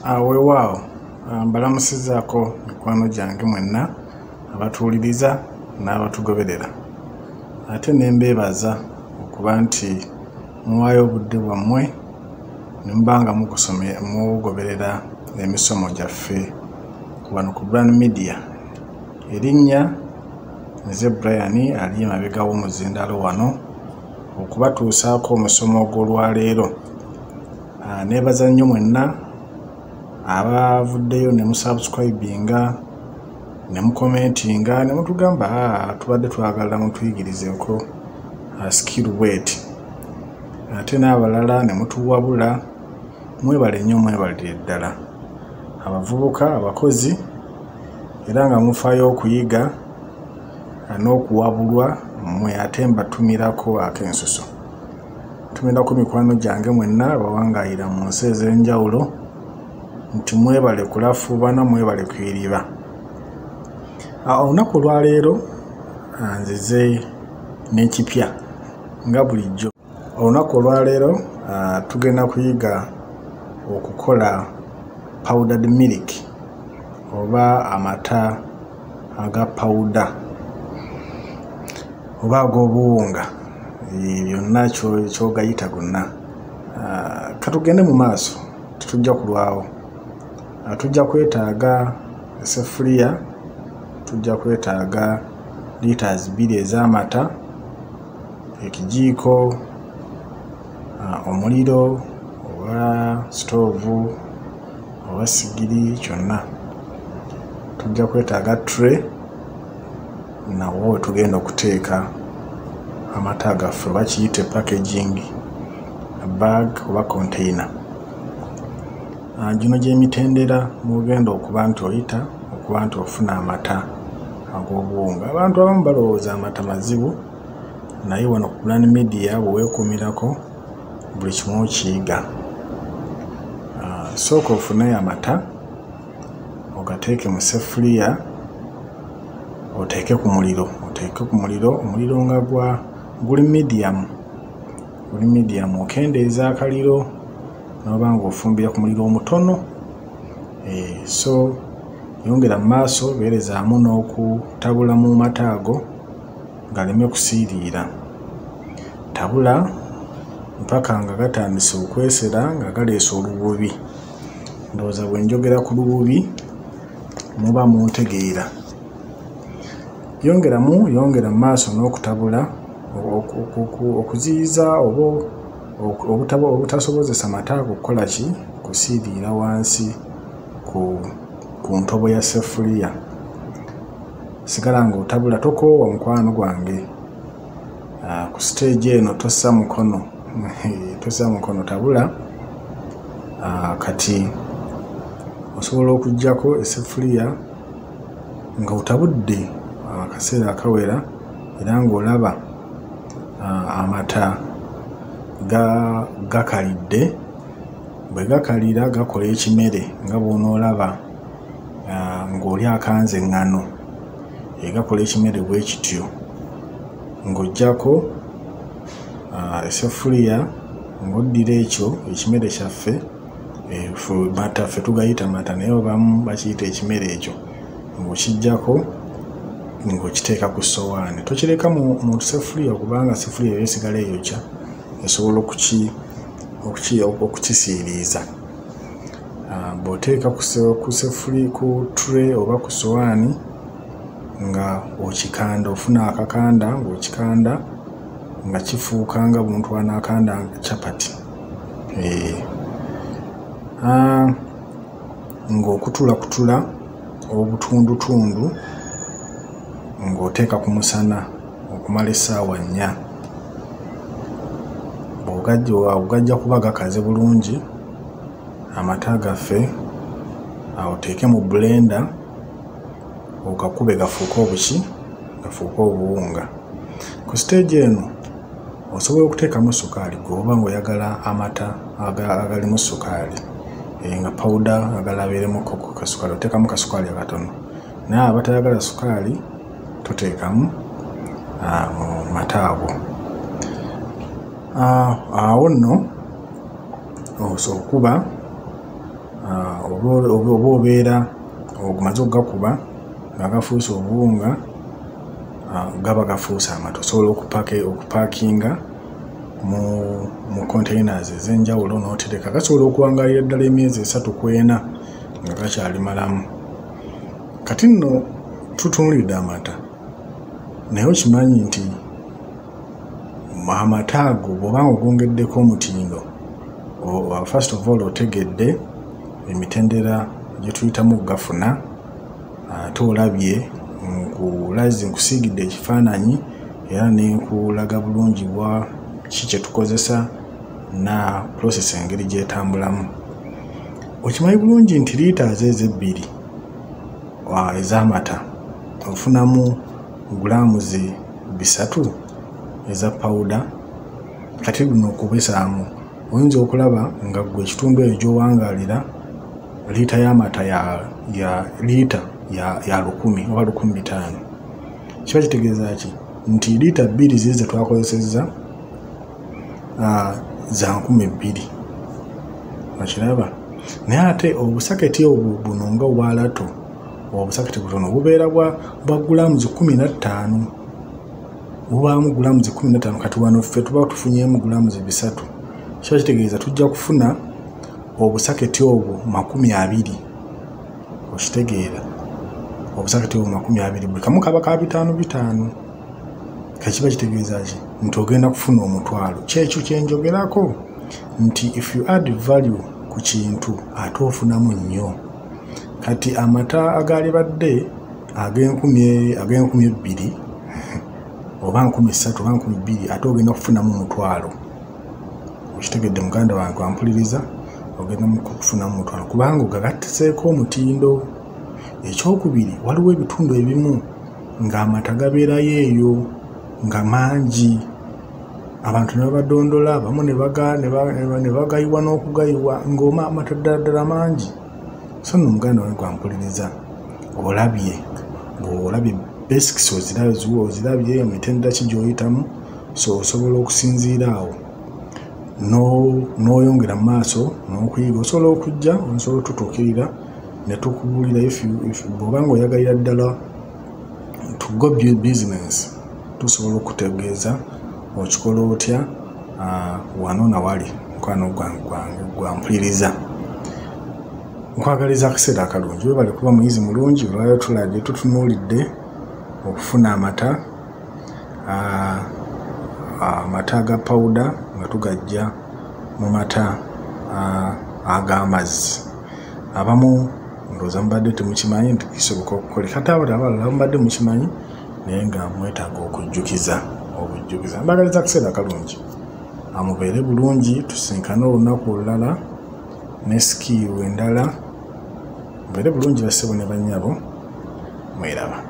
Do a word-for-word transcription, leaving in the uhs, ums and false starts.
Weewaawo mbalamusizaako mikwano gyange mwenna abatuwuliriza n'abatugoberera, ate ne mbeebaza okuba nti muwaayo obudde bwammwe ne muba nga mugoberera emisomo gyaffe wano ku Brand Media. Erinnya nze Brian ali emabega w'omuzindaalo wano okubatuusaako omusomo ogw'olwaleero. Neebaza nnyo mwenna abavuddeyo ne musubscribinga ne mukomentinga ne mutugamba tubadde twagala mutuyigirizeeko skill wet, ate n'abalala ne mutuwabula. Mwebale nnyo, mwebalire ddala abavubuka abakozi, era nga mufaayo okuyiga n'okuwabulwa mmwe, ate mbatumirako ak'ensuso. Ntumirako mikwano gyange mwenna abawangayira mu nsi ez'enjawulo nti mwebale kulafuubana, mwebale kwiriba. Olunaku olwaleero nzize n'ekipya nga bulijjo. Olunaku olwaleero tugenda kuyiga okukola powdered milk oba amata aga powder oba ag'obuwunga, byonna kyogayita gonna. Katugende mu maaso, tetujja kulwawo. Tujja kwetaaga eseffuliya, tujja kwetaaga liters bbiri ez'amata, ekijiiko, omuliro oba stoovu oba sigiri, kyonna. Tujja kwetaaga tray nawo we tugenda okuteeka amata gaffe, oba kiyite packaging bag oba container. Gino gy'emitendera mugenda okuba nti oyita okuba nti ofuna amata ag'obuwunga. Abantu abamu balowooza amata mazibu, naye wano ku Brand Media bwe weekuumirako buli kimu okiyiga. Sooka ofune amata ogateeke mu seffuliya, oteeke ku muliro, oteeke ku muliro, omuliro nga gwa guli medium, guli medium. Okendeeza akaliro n'oba ng'ofumbira ku muliro omutono. E, so yongera mu maaso, beerezaamu n'okutabula mu mata ago galeme kusiiriira. Tabula mpaka nga gatandise okwesera nga galeese olububi. Ndowooza bwe njogera ku lububi muba muntegeera. Yongeramu yongera mu maaso n'okutabula okuziyiza oba obutasobozesa mata ago okukola ki, kusiiriira wansi ku, ku ntobo ya seffuliya. Sigala ng'otabula, tokoowa mukwano gwange. Ku stage eno tossa mukono tossa mukono, tabula. Kati osobola okuggyako eseffuliya nga otabudde akaseera akawera era ng'olaba amata gakalidde. Bwe gakalira gakola ekimere nga bw'onoolaba ng'oli akanze eŋŋano, gakola ekimere bwe kityo. Ng'oggyako eseffuliya ng'oddira ekyo ekimere kyaffe, mata ffe tugayita mata naye obamu bakiyita ekimere ekyo, ng'okiggyako ng'okiteeka ku ssowaani. Tokireka mu seffuliya kubanga seffuliya yeesigala eyokya, esobola okukisiiriiza. Bw'oteeka ku seffuliya, ku tray oba ku ssowaani, nga okikanda, ofuna akakanda ng'okikanda nga kifuuka nga buntu anaakanda capati. Ng'okutulakutula obutundutundu ng'oteeka ku musana okumala essaawa nnya. Bw'ogajja kuba gakaze bulungi amata gaffe, oteeke mu blender ogakube gafuuke obuki, gafuuke obuwunga. Ku stage eno osobola okuteekamu sukaali gw'oba ng'oyagala amata agalimu sukaali, nga powder agala abeeremu kasukaali, oteekamu kasukaali akatono. Naye abatayagala sukaali toteekamu mu mata ago. Awo nno okuba oba obeera ogumaze okugakuba nga gafuuse obuwunga gaba gafuuse amata. Osobola okupaakinga mu mu containers ez'enjawulo n'otereka. Gasobola okuwangalira ddala emyezi esatu ku ena nga gakyali malamu. Kati nno tutunuulidde amata naye okimanyi nti amata ago bw'obanga ogwongeddeko omutindo, first of all otegedde emitendera gye tuyitamu okugafuna, ate olabye nkulazi nkusiigidde ekifaananyi era ne nkulaga bulungi bwa ki kye tukozesa na process engeri gyetambulamu. Okimanyi bulungi nti liiters ezo ebbiri ez'amata ofunamu gulaamuzi bisatu eza pawuda. Kati luno okubisaamu oyinza okulaba nga gwe ekitundu eyo gy'owangaalira liita y'amata ya ya liita ya ya lukumi oba lukumi bitaano. Kiba kitegeeza ki nti liita bbiri zize twakozesezza za nkumi bbiri. Okiraba? Naye ate obusaketi obwo buno nga obwalato, obusaketi butono bubeera bwa gulaamuzi kumi na ttaano. Bubaamu gulaamuzi kumi na ttaano. Kati wano ffe tuba tufunyeemu gulaamuzi bisatu. Kiba kitegeeza tujja kufuna obusaketi obwo makumi abiri. Okitegeera? Obusaketi obwo makumi abiri buli kamu kaba ka bitaano bitaano. Kakiba kitegeeza ki nti ogenda kufuna omutwalo. Kyekyo kye njogerako nti if you add value ku kintu ate ofunamu nnyo. Kati amata agali badde ag'enkumi ag'enkumi ebbiri oba nkumi ssatu oba nkumi bbiri ate ogenda kufunamu omutwalo. Okitegedde muganda wange wampuliriza? Ogenda kufunamu omutwalo kubanga ogagattiseeko omutindo. Ekyokubiri, waliwo ebitundu ebimu ng'amata gabeerayo eyo nga mangi, abantu ne babadondola, abamu ne bagayiwa n'okugayiwa ng'oma amata ddala mangi. So nno muganda wange wampuliriza, olabye ng'olabye basics ozirabye emitendera ki gy'oyitamu, so osobola okusinziira awo n'oyongera mu maaso n'okuyiga. Osobola okujja osobola otutuukirira ne tukubuulira bw'oba ng'oyagalira ddala to go business, tusobola okutegeeza okikola otya wano na wali. Mukwano gwange gwampuliriza, nkwagaliza akaseera akalungi. Webale kuba muyizi mulungi. Olwayo tulabye tutunuulidde okufuna amata amata aga pawuda nga tugajja mu mata ag'amazzi. Abamu ndowooza mubadde temukimanyi nti kisoboka okukoleka, ate abalala mubadde mukimanyi naye nga mwetaaga okujjukiza obujjukiza. Mbagaliza akaseera akalungi, amubeere bulungi. Tusinkane olunaku olulala ne skiiru endala. Mubeere bulungi bassebo ne bannyabo, mweraba.